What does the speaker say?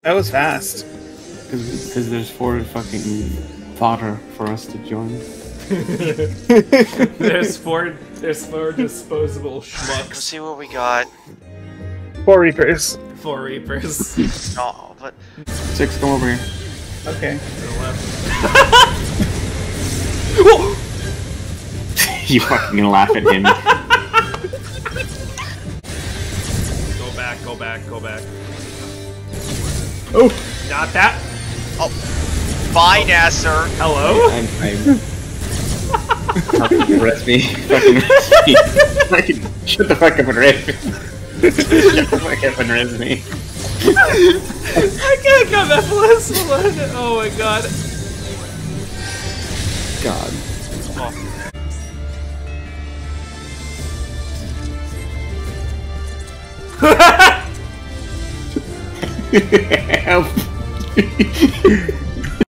That was fast. Because there's 4 fucking fodder for us to join. There's four disposable schmucks. Let's see what we got. 4 Reapers. 4 Reapers. No, but 6, come over here. Okay. To the left. You fucking laugh at him. Go back, go back, go back. Oh! Not that! oh, fine, sir. Hello? I'm fucking rest me. Fucking rest me. Fucking shut the fuck up and rest me. Shut the fuck up and rest me. I can't come at plus 1! Oh my god. God. Help.